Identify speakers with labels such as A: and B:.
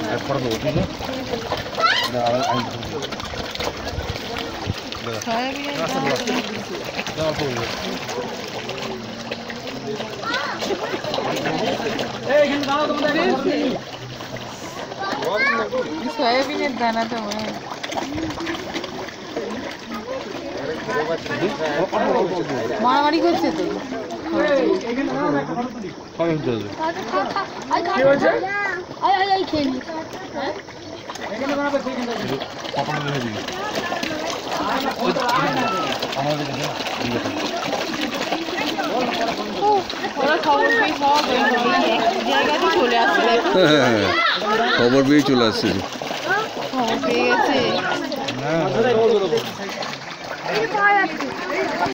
A: সয়াবিনের দানাটা মনে হয় মারামারি করছে তো
B: খবর পেয়ে চলে আসছে
A: খবর পেয়ে গেছে